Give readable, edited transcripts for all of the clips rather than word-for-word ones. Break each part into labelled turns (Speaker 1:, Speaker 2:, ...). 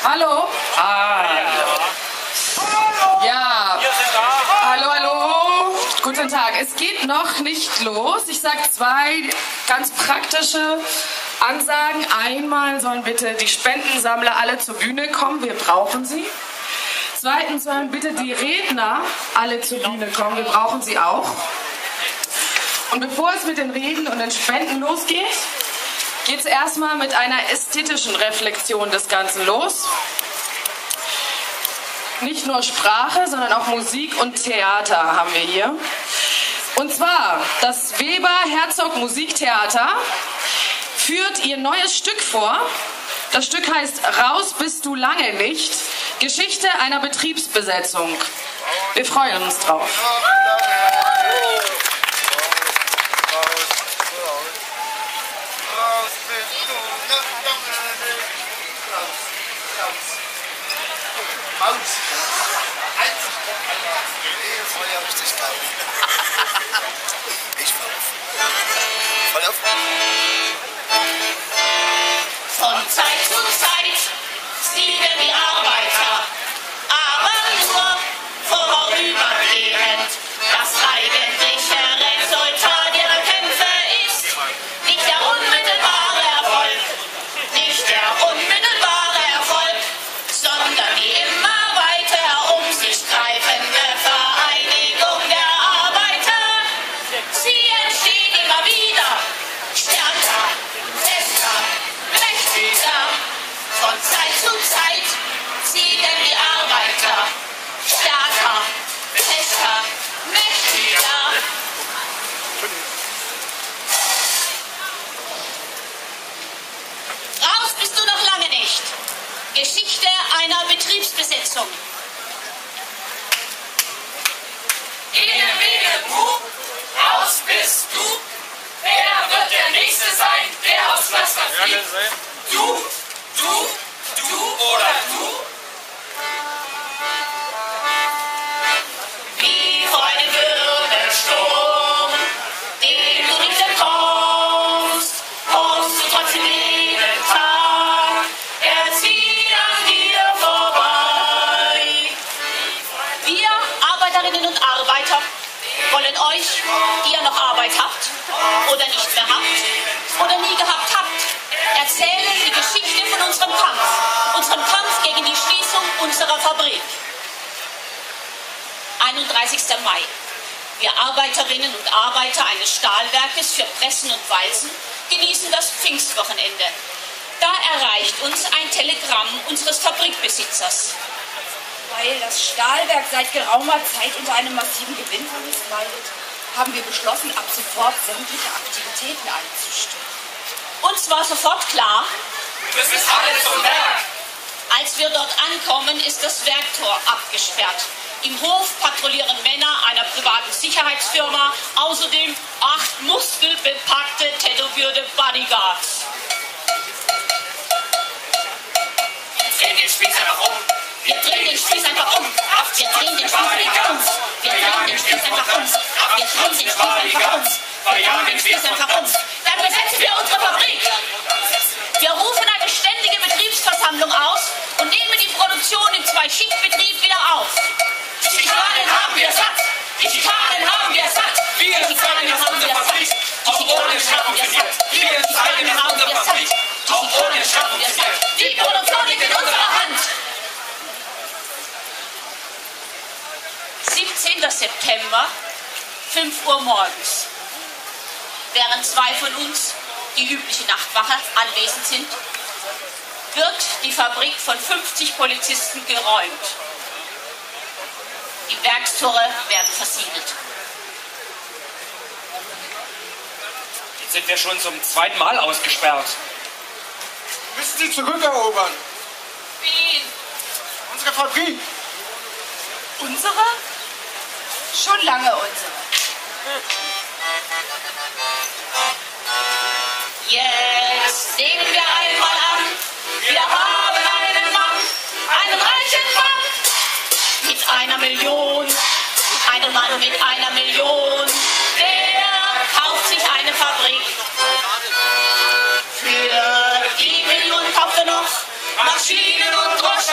Speaker 1: Hallo? Ja. Hallo, hallo. Guten Tag. Es geht noch nicht los. Ich sage zwei ganz praktische Ansagen. Einmal sollen bitte die Spendensammler alle zur Bühne kommen. Wir brauchen sie. Zweitens sollen bitte die Redner alle zur Bühne kommen. Wir brauchen sie auch. Und bevor es mit den Reden und den Spenden losgeht, geht es erstmal mit einer ästhetischen Reflexion des Ganzen los. Nicht nur Sprache, sondern auch Musik und Theater haben wir hier. Und zwar das Weber-Herzog Musiktheater führt ihr neues Stück vor. Das Stück heißt Raus bist du lange nicht. Geschichte einer Betriebsbesetzung. Wir freuen uns drauf.
Speaker 2: Von Zeit zu Zeit siegen die Arbeiter, aber nur vorübergehend. Das eigentliche Resultat ihrer Kämpfe ist nicht der unmittelbare Erfolg, nicht der unmittelbare Erfolg, sondern die immer weiter um sich greifende Vereinigung der Arbeiter. Sie entsteht immer wieder, stärker, fester, mächtiger. Von Zeit zu Zeit siegen die Arbeiter, stärker, fester, mächtiger. Raus bist du noch lange nicht. Geschichte einer Betriebsbesetzung.
Speaker 3: Ehe, wehe, du, raus bist du. Wer wird der Nächste sein, der aufs Pflaster fliegt? Du, oder du?
Speaker 2: Wie vor einem Wirbelsturm, den du nicht entkommst, kommst du trotzdem jeden Tag, er zieht an dir vorbei. Wir, Arbeiterinnen und Arbeiter, wollen euch, die ihr noch Arbeit habt oder nicht mehr habt oder nie gehabt habt, erzählen die Geschichte von unserem Kampf gegen die Schließung unserer Fabrik. 31. Mai. Wir Arbeiterinnen und Arbeiter eines Stahlwerkes für Pressen und Walzen genießen das Pfingstwochenende. Da erreicht uns ein Telegramm unseres Fabrikbesitzers.
Speaker 4: Weil das Stahlwerk seit geraumer Zeit unter einem massiven Gewinnverlust leidet, haben wir beschlossen, ab sofort sämtliche Aktivitäten einzustellen.
Speaker 2: Uns war sofort klar,
Speaker 3: Das ist alles zum Werk.
Speaker 2: als wir dort ankommen, ist das Werktor abgesperrt. Im Hof patrouillieren Männer einer privaten Sicherheitsfirma, außerdem 8 muskelbepackte, tätowierte Bodyguards.
Speaker 3: Drehen den Spieß einfach um.
Speaker 2: Wir drehen den Spieß einfach um. Wir drehen den Spieß einfach um. Wir drehen den Spieß einfach um. Wir drehen den Spieß einfach um. Wir drehen den Spieß einfach um. Dann besetzen wir unsere Fabrik. Wir rufen eine ständige Betriebsversammlung aus und nehmen die Produktion im Zwei-Schicht-Betrieb wieder auf.
Speaker 3: Die Schikanen haben wir satt. Die Schikanen haben wir satt. Wir zeigen es unsere Fabrik. Auch ohne Schaffen funktioniert. Wir zeigen es unsere Fabrik. Auch ohne Schaffen funktioniert.
Speaker 2: Die Produktion liegt in unserer Hand. 17. September, 5 Uhr morgens. Während 2 von uns, die übliche Nachtwache, anwesend sind, wird die Fabrik von 50 Polizisten geräumt. Die Werkstore werden versiegelt.
Speaker 5: Jetzt sind wir schon zum zweiten Mal ausgesperrt.
Speaker 6: Müssen Sie zurückerobern.
Speaker 2: Wen?
Speaker 6: Unsere Fabrik.
Speaker 4: Unsere? Schon lange unsere.
Speaker 2: Jetzt sehen wir einmal an, wir haben einen Mann, einen reichen Mann mit 1 Million, einen Mann mit 1 Million, der kauft sich eine Fabrik. Für die Million kauft er noch Maschinen und Droschken.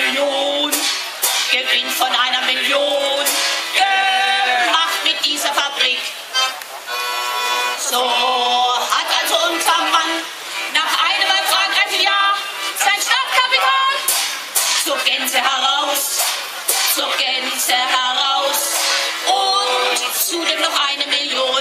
Speaker 2: Million, Gewinn von 1 Million, gemacht mit dieser Fabrik. So hat also unser Mann nach einem erfolgreichen Jahr sein Startkapital zur Gänze heraus und zudem noch 1 Million.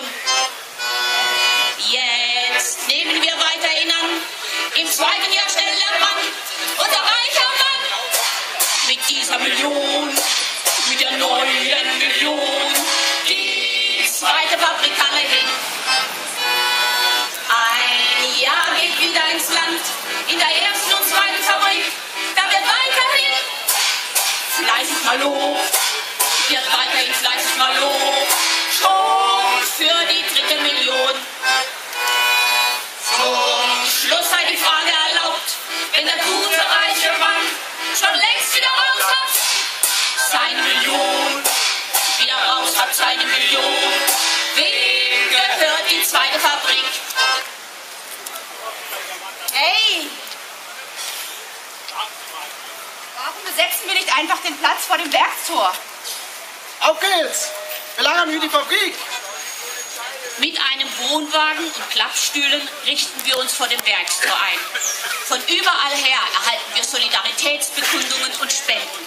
Speaker 2: Jetzt nehmen wir weiterhin an, im 2. Jahr stellt der Mann, unser reicher Mann, mit dieser Million, mit der neuen Million, die 2. Fabrikhalle hin. Ein Jahr geht wieder ins Land, in der 1. und 2. Fabrik, da wird weiterhin fleißig mal Lob, wird weiterhin fleißig mal Lob, schon für die 3. Million. Zum Schluss sei die Frage erlaubt, wenn der gute reiche Mann schon längst wieder raus hat, seine Million, wieder raus hat seine Million. Wem gehört die 2. Fabrik?
Speaker 4: Hey! Warum besetzen wir nicht einfach den Platz vor dem Werkstor?
Speaker 6: Auf geht's! Wie lange haben wir die Fabrik?
Speaker 2: Mit einem Wohnwagen und Klappstühlen richten wir uns vor dem Werkstor ein. Von überall her erhalten wir Solidaritätsbekundungen und Spenden.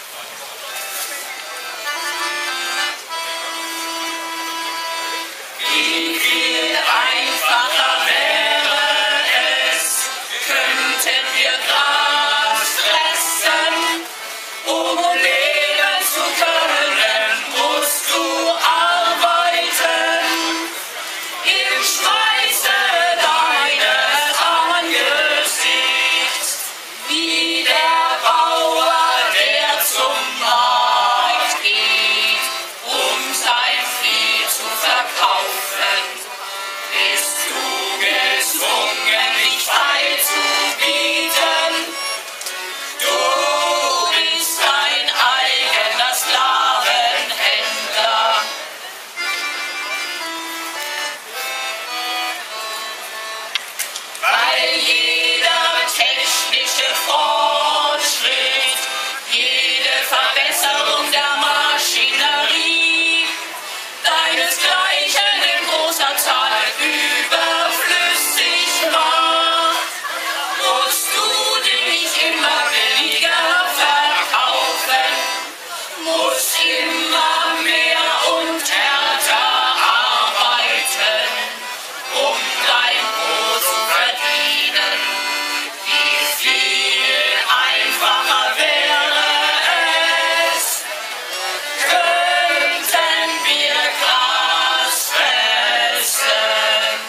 Speaker 2: Wie viel einfacher wäre es, könnten wir Gras fressen, um leben zu können, musst du arbeiten. Im Schweiße deines Angesichts, wie der Bauer, der zum Markt geht, um sein Vieh zu verkaufen, bist du gezwungen, dich frei zu bieten. Du bist dein eigener Sklavenhändler. Weil jeder technische Fortschritt, jede Verbesserung der Maschinerie deinesgleichen in großer Zahl überflüssig macht, musst du dich immer billiger verkaufen, musst immer mehr und härter arbeiten, um dein Brot zu verdienen. Wie viel einfacher wäre es, könnten wir Gras fressen.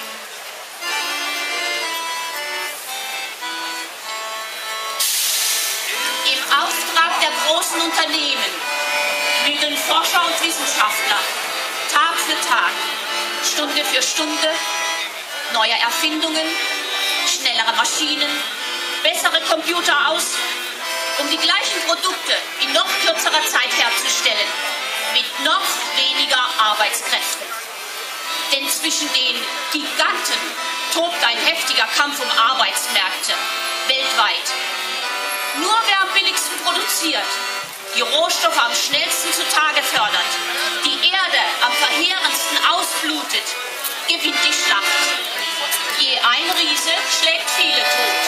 Speaker 2: Im Auftrag der großen Unternehmen mühen Forscher und Wissenschaftler Tag für Tag, Stunde für Stunde, neue Erfindungen, schnellere Maschinen, bessere Computer aus, um die gleichen Produkte in noch kürzerer Zeit herzustellen, mit noch weniger Arbeitskräften. Denn zwischen den Giganten tobt ein heftiger Kampf um Arbeitsmärkte weltweit. Nur wer am billigsten produziert, die Rohstoffe am schnellsten zutage fördert, die Erde am verheerendsten ausblutet, gewinnt die Schlacht. Je ein Riese schlägt viele tot.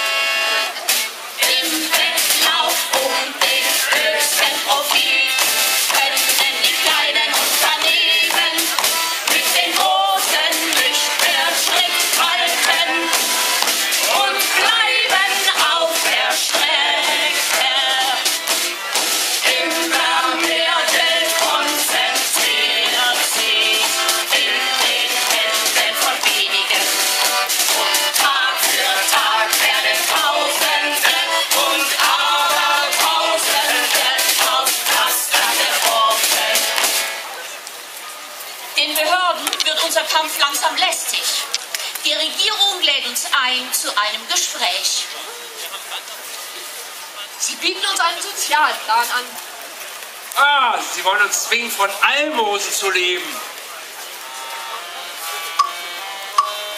Speaker 2: Im Wettlauf um den höchsten Profit können die kleinen Unternehmen mit den großen nicht mehr Schritt halten und bleiben auf der Strecke. Immer mehr Geld konzentriert sich in den Händen von wenigen. Und Tag für Tag werden Tausende und Abertausende auf Pflaster geworfen. Den Behörden wird unser Kampf langsam lästig. Die Regierung lädt uns ein zu einem Gespräch.
Speaker 4: Sie bieten uns einen Sozialplan an.
Speaker 5: Ah, Sie wollen uns zwingen, von Almosen zu leben.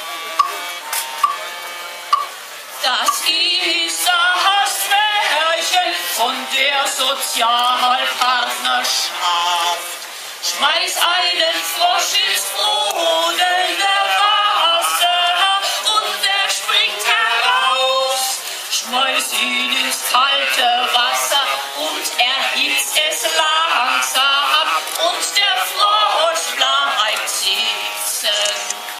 Speaker 2: Das ist das Märchen Zeichen von der Sozialpartnerschaft. Schmeiß einen Frosch ins brodelnde Wasser und er springt heraus. Schmeiß ihn ins kalte Wasser